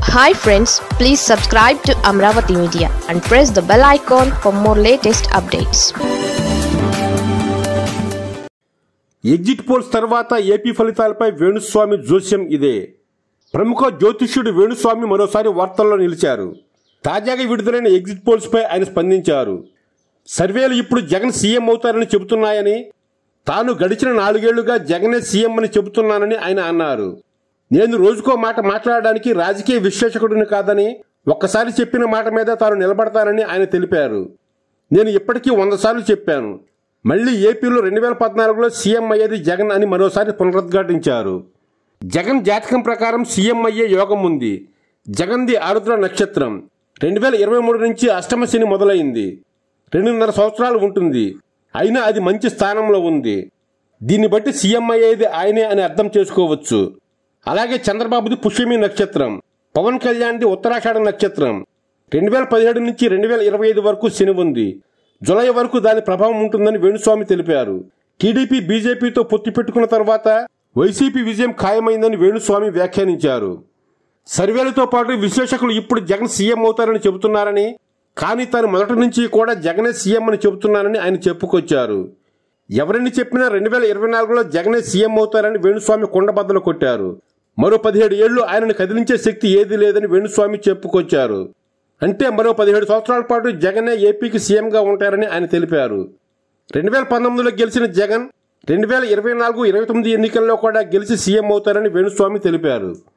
Hi friends, please subscribe to Amravati Media and press the bell icon for more latest updates. Exit polls తర్వాత AP ఫలితాలపై వేణుస్వామి జోస్యం ఇదే. ప్రముఖ జ్యోతిష్యుడు వేణుస్వామి మరోసారి వార్తల్లో నిలిచారు. తాజాగా విడుదలైన ఎగ్జిట్ పోల్స్ పై ఆయన స్పందించారు. సర్వేలు ఇప్పుడు జగన్ సీఎం అవుతారని చెబుతున్నాయని, తాను గడిచిన 4 ఏళ్లుగా జగనే సీఎం అని చెబుతున్నానని ఆయన అన్నారు. నేను రోజుకో మాట మాట్లాడడానికి రాజకీయ విశ్లేషకుడిని కాదని, ఒక్కసారి చెప్పిన మాట మీద తాను నిలబడతానని ఆయన తెలిపారు. నేను ఇప్పటికీ 100 సార్లు చెప్పాను. మళ్లీ ఏపీలో 2014లో సీఎం అయ్యేది జగన్ అని మరోసారి పునరుద్ఘాటించారు. జగన్ జాతకం ప్రకారం సీఎం అయ్యే యోగం ఉంది. జగన్ది ఆరుద్ర నక్షత్రం. 2023 నుంచి అష్టమ శని మొదలైంది. 2.5 సంవత్సరాలు ఉంటుంది. అయినా అది మంచి స్థానంలో ఉంది. దీన్ని బట్టి సీఎం అయ్యేది ఆయనే అని అర్థం చేసుకోవచ్చు. అలాగే చంద్రబాబుది పుష్యమి నక్షత్రం, పవన్ కళ్యాణ్ది ఉత్తరాషాఢ నక్షత్రం. 2017 నుంచి 2025 వరకు శని ఉంది. జులై వరకు దాని ప్రభావం ఉంటుందని వేణుస్వామి తెలిపారు. టీడీపీ బీజేపీతో పొత్తు పెట్టుకున్న తర్వాత వైసీపీ విజయం ఖాయమైందని వేణుస్వామి వ్యాఖ్యానించారు. సర్వేలతో పాటు విశ్లేషకులు ఇప్పుడు జగన్ సీఎం అవుతారని చెబుతున్నారని, కానీ తాను మొదటి నుంచి కూడా జగనే సీఎం అని చెబుతున్నానని ఆయన చెప్పుకొచ్చారు. ఎవరిని చెప్పినా 2024లో జగనే సీఎం అవుతారని వేణుస్వామి కుండబద్దలు కొట్టారు. మరో 17 ఏళ్లు ఆయనను కదిలించే శక్తి ఏదీ లేదని వేణుస్వామి చెప్పుకొచ్చారు. అంటే మరో 17 సంవత్సరాల పాటు జగనే ఏపీకి సీఎంగా ఉంటారని ఆయన తెలిపారు. 2019లో గెలిచిన జగన్ 2024-29 ఎన్నికల్లో కూడా గెలిచి సీఎం అవుతారని వేణుస్వామి తెలిపారు.